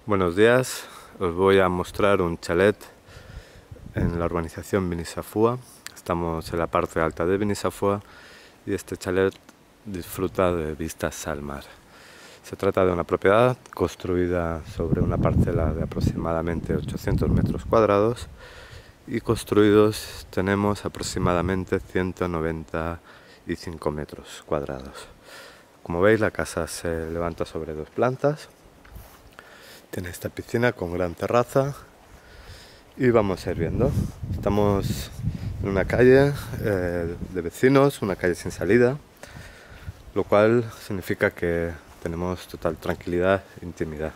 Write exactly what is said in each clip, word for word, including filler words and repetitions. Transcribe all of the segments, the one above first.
Buenos días, os voy a mostrar un chalet en la urbanización Binisafua. Estamos en la parte alta de Binisafua y este chalet disfruta de vistas al mar. Se trata de una propiedad construida sobre una parcela de aproximadamente ochocientos metros cuadrados y construidos tenemos aproximadamente ciento noventa y cinco metros cuadrados. Como veis, la casa se levanta sobre dos plantas. Tiene esta piscina con gran terraza y vamos a ir viendo. Estamos en una calle eh, de vecinos, una calle sin salida, lo cual significa que tenemos total tranquilidad e intimidad.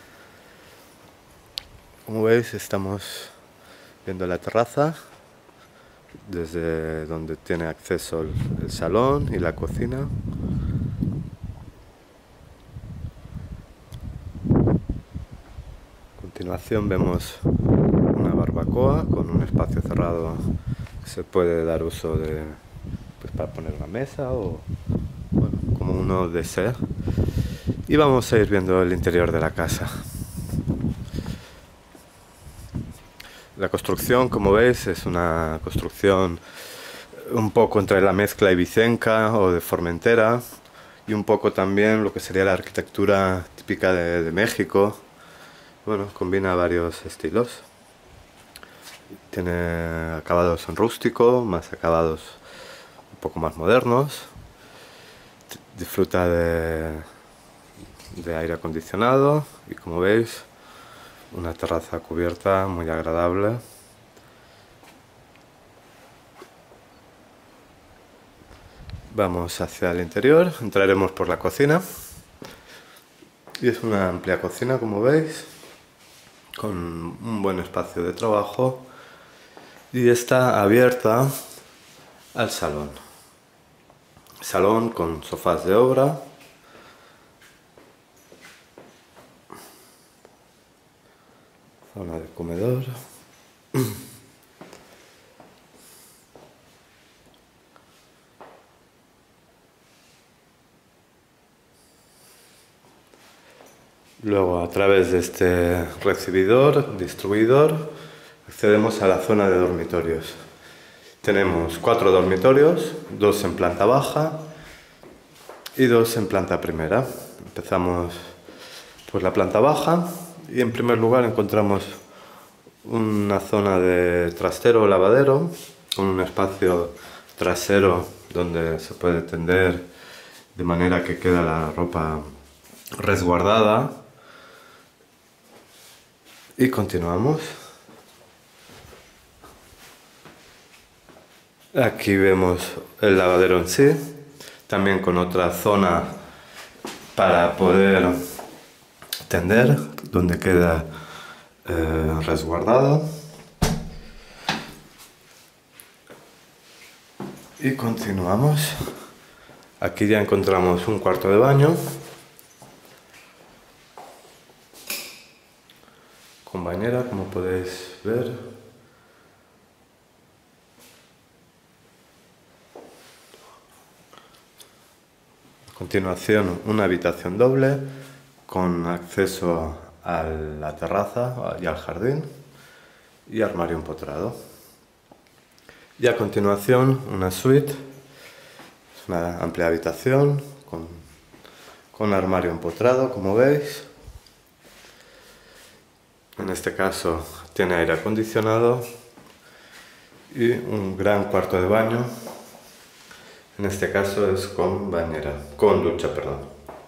Como veis, estamos viendo la terraza, desde donde tiene acceso el, el salón y la cocina. A continuación vemos una barbacoa con un espacio cerrado que se puede dar uso de, pues, para poner una mesa o bueno, como uno desee. Y vamos a ir viendo el interior de la casa. La construcción, como veis, es una construcción un poco entre la mezcla ibicenca o de Formentera y un poco también lo que sería la arquitectura típica de, de México. Bueno, combina varios estilos. Tiene acabados en rústico, más acabados un poco más modernos. Disfruta de, de aire acondicionado y, como veis, una terraza cubierta muy agradable. Vamos hacia el interior, entraremos por la cocina. Y es una amplia cocina, como veis, con un buen espacio de trabajo y está abierta al salón. Salón con sofás de obra, zona de comedor, luego a través de este recibidor, distribuidor, accedemos a la zona de dormitorios. Tenemos cuatro dormitorios, dos en planta baja y dos en planta primera. Empezamos por la planta baja y en primer lugar encontramos una zona de trastero o lavadero con un espacio trasero donde se puede tender de manera que queda la ropa resguardada. Y continuamos. Aquí vemos el lavadero en sí, también con otra zona para poder tender, donde queda eh, resguardado. Y continuamos. Aquí ya encontramos un cuarto de baño con bañera, como podéis ver. A continuación, una habitación doble con acceso a la terraza y al jardín y armario empotrado. Y a continuación, una suite, es una amplia habitación con, con armario empotrado, como veis. En este caso tiene aire acondicionado y un gran cuarto de baño. En este caso es con bañera, con ducha, perdón.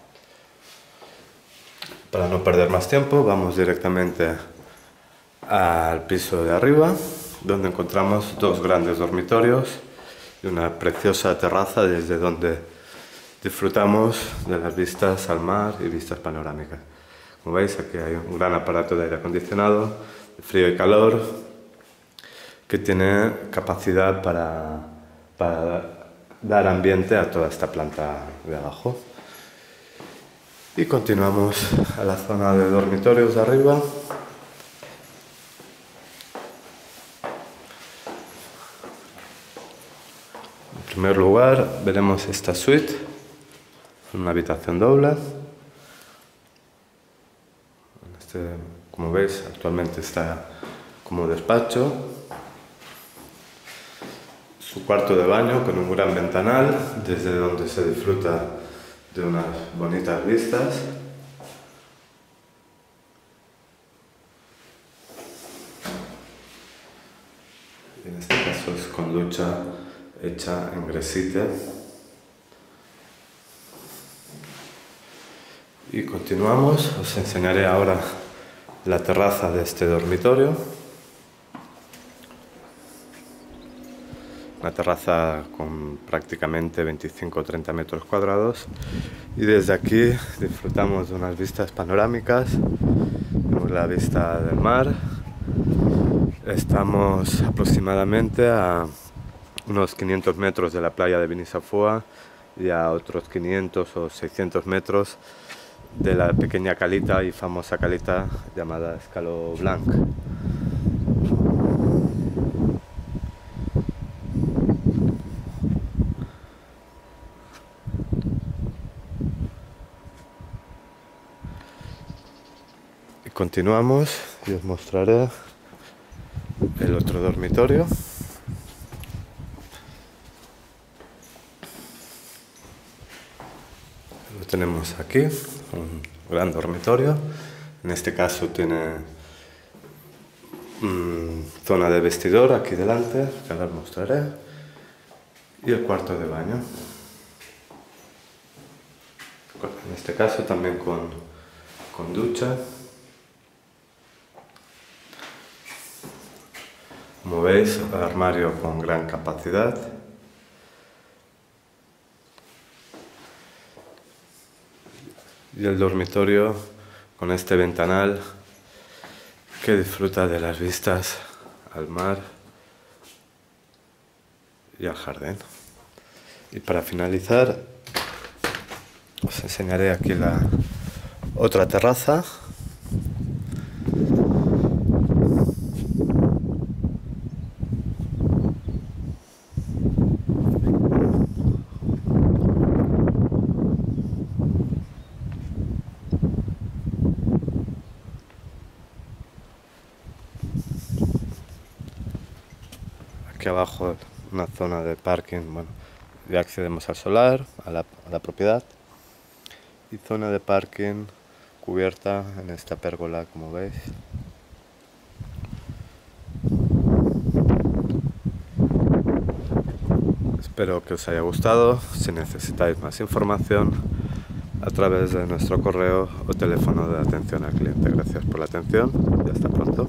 Para no perder más tiempo, vamos directamente al piso de arriba, donde encontramos dos grandes dormitorios y una preciosa terraza desde donde disfrutamos de las vistas al mar y vistas panorámicas. Como veis, aquí hay un gran aparato de aire acondicionado, de frío y calor, que tiene capacidad para, para dar ambiente a toda esta planta de abajo. Y continuamos a la zona de dormitorios de arriba. En primer lugar veremos esta suite, una habitación doble. Este, como veis, actualmente está como despacho. Su cuarto de baño con un gran ventanal, desde donde se disfruta de unas bonitas vistas. En este caso es con ducha hecha en gresite. Y continuamos, os enseñaré ahora la terraza de este dormitorio. Una terraza con prácticamente veinticinco o treinta metros cuadrados, y desde aquí disfrutamos de unas vistas panorámicas. Vemos la vista del mar. Estamos aproximadamente a unos quinientos metros de la playa de Binisafua y a otros quinientos o seiscientos metros de la pequeña calita y famosa calita llamada Escalo Blanc. Y continuamos y os mostraré el otro dormitorio. Lo tenemos aquí, un gran dormitorio. En este caso tiene mmm, zona de vestidor aquí delante, que ahora os mostraré, y el cuarto de baño. En este caso también con, con ducha. Como veis, armario con gran capacidad. Y el dormitorio con este ventanal que disfruta de las vistas al mar y al jardín. Y para finalizar, os enseñaré aquí la otra terraza. Aquí abajo una zona de parking, bueno, ya accedemos al solar, a la, a la propiedad, y zona de parking cubierta en esta pérgola, como veis. Espero que os haya gustado. Si necesitáis más información, a través de nuestro correo o teléfono de atención al cliente. Gracias por la atención y hasta pronto.